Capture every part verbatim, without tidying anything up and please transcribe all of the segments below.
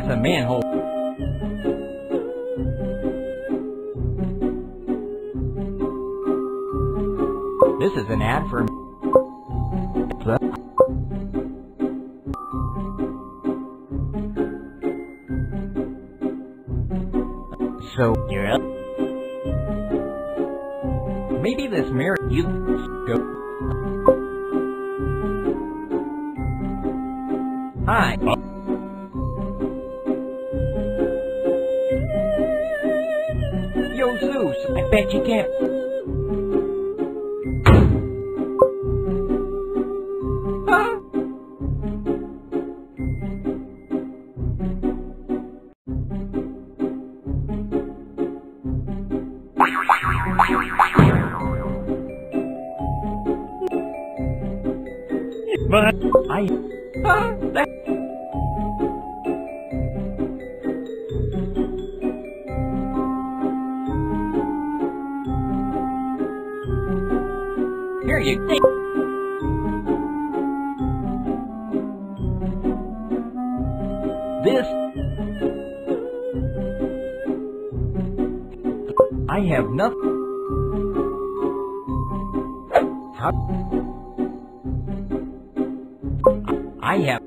That's a manhole. This is an ad for... So, you're up? Maybe this mirror... You... Go... Hi. Yo, Zeus, I bet you can't... Huh? But I... Huh? That... Here you go. This... I have nothing... How... I have...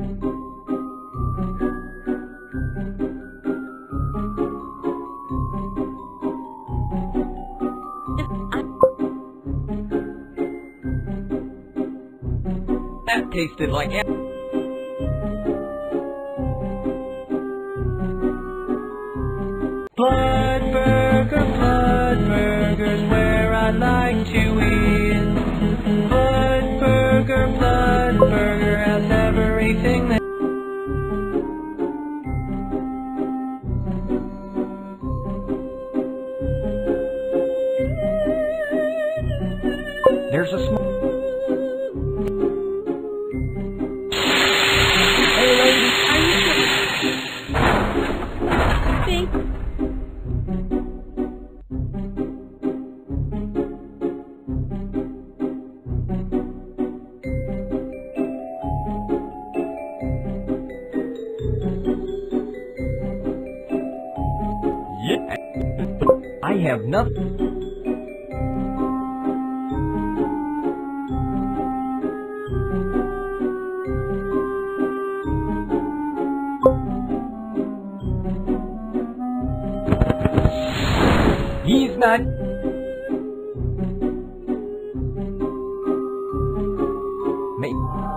That tasted like... Blood burger, blood burger's where I like to eat. Blood burger, blood burger has everything that... There's a small... Hey lady, are you kidding? Thanks. Yeah. I have nothing... He's not... May...